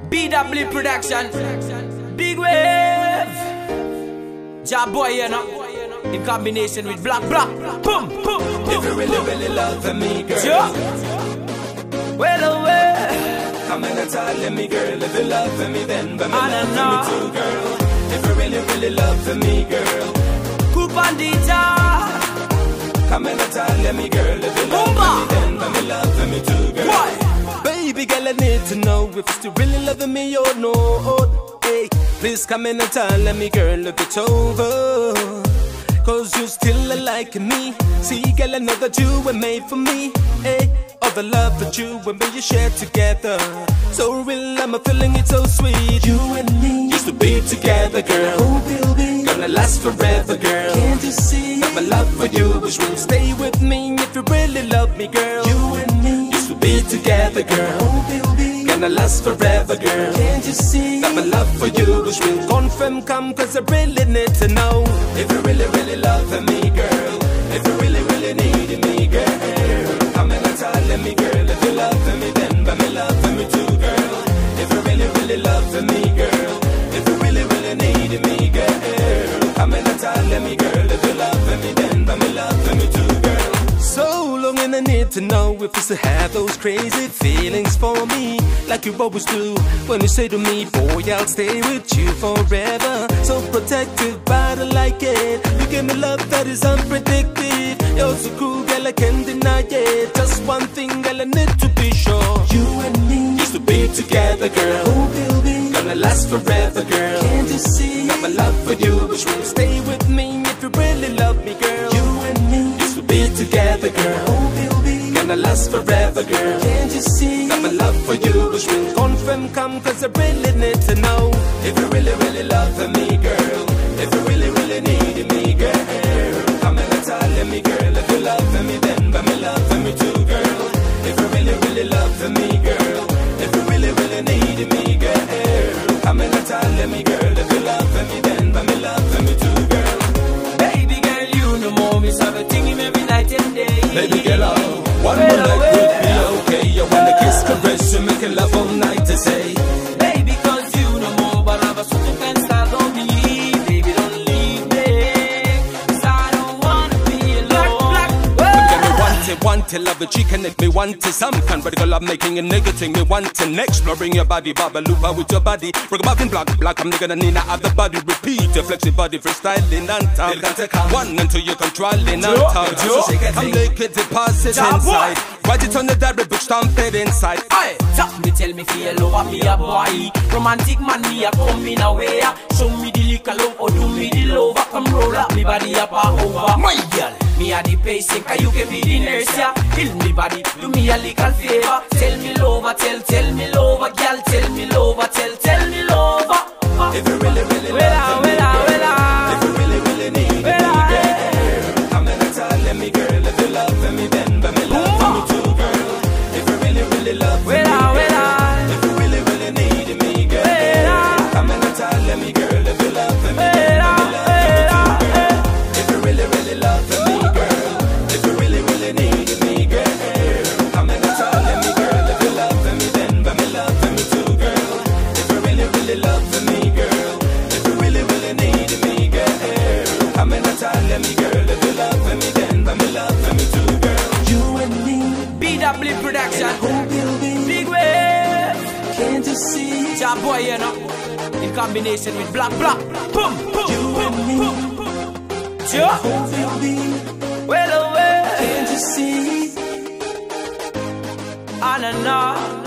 BW production, big wave. Job boy, you know, in combination with Blackblack. Boom, boom, boom. If you really, really love me, girl, yeah. Well away. Come and tell me, girl, if you love me, then but me love know. me too, girl. If you really, really love me, girl, Cool bandita. come and tell me, girl, if you love me, then but me love me too, girl. Why? Baby girl, I need to know if you still really love me or no. Hey, please come in and tell me, girl, if it's over. Cause you still like me. See, girl, I know that you were made for me. Hey, all the love that you and me you share together. So real, I'm feeling it so sweet. You and me used to be together, girl. Oh, baby, gonna last forever, girl. Can't you see that my love for you is real? Stay with me if you really love me, girl. You and me used to be together, girl. Oh, baby, gonna last forever, girl. Can't you see that my love for you is real? Confirm, come, cause I really need to know if you really, really love me, girl. If you really, really need me, girl. Come and tell me, girl, if you love me, then but me love me too, girl. If you really, really love me, girl. If you really, really need me, girl. Come and tell me, girl, if you love me, then but me love me too, girl. So long and I need to know if you still have those crazy feelings for me, like you always do. When you say to me, boy, I'll stay with you forever. So protective, but I like it. You give me love that is unpredicted. You're so cool, girl, I can't deny it. Just one thing, girl, I need to be sure. You and me used to be together, girl. Oh, baby, gonna last forever, girl. Can't you see that my love for you is real? Stay with me if you really love me, girl. You and me used to be together, girl. Oh, baby, gonna last forever, girl. Can't you see that my love for you is real? Confirm, come, cause I really need to know if you really, really love me, girl. If you really, really need me, girl. Come and tell me, girl, if you love me, then but me love me too, girl. If you really, really love me, girl. If you really, really need me, girl. Come and tell me, girl, if you love me, then but me love me too, girl. Baby girl, you know more. Me have a thing him every night and day. Baby girl, one more night would be okay. I wanna kiss, caress you, make love all night to say. Baby, cause you know more, but I have a certain kind of style on me. Baby, don't leave me, cause I don't wanna be alone. Want to love it, she connect me, want to some kind radical love making a nigga thing. Me want to exploring your body, babaluba with your body. Ragamuffin black, I'm nigga need other body. Repeat your flexi body, freestyling on top. One until you're controlling on top. I'm naked, deposit inside. Write it on the diary book, stamp it inside. Aye, tell me feel over me a boy. Romantic man, me a come in a way. Show me the liquor love or do me the love. Come roll up me body up over. My girl, me a the pacing, cause you give me the inertia. Kill me body, do me a little favor. Tell me lover, tell me lover. Girl, tell me lover, tell me lover. If you really, really love me, if you really, really need me, girl. Come and tell me, girl, if you love me, then but me love me too, girl. If you really, really love me, if you really, really need me, girl. Come and tell me, girl, if you love me, then but me love me too, girl. If you really, really love me, girl. If you really, really need me, girl. Come and tell me, girl, if you love me, then but me love me too, girl. If you really, really love me, girl. If you really, really need me, girl. Come and tell me, girl, if you love me, then but me love me too, girl. You and me, BW production, oh, big wave. can't you see? Job boy, you know, in combination with Blackblack. Boom, boom, You boom, and me, boom. Yeah. oh, baby, Well away. can't you see? I don't know.